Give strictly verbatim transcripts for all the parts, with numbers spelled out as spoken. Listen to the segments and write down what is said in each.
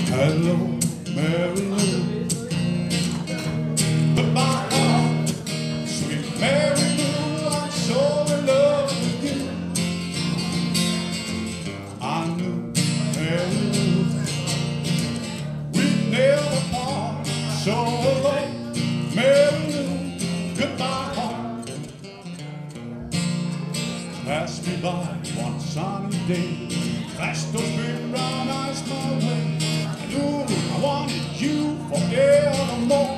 Hello, Mary Lou. Goodbye, heart, sweet Mary Lou. I'm so in love with you. I knew Mary Lou, we'd never part. So hello, Mary Lou. Goodbye, heart. Pass me by one sunny day, flash those big brown eyes my way. I knew I wanted you forevermore.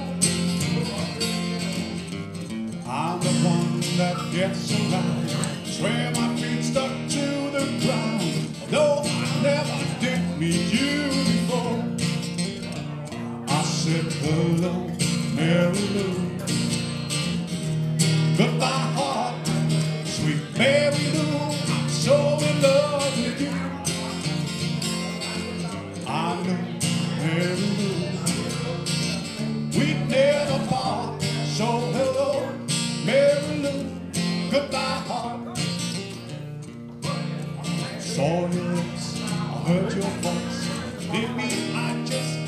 I'm the one that gets around, swear my feet stuck to the ground. Though I never did meet you before. I said hello, Mary Lou. Goodbye, heart, sweet Mary Lou. I'm so in love with you. I know Mary Lou, we'd never part. So hello, Mary Lou. Goodbye, heart. Saw your lips, I heard your voice. Believe me, I just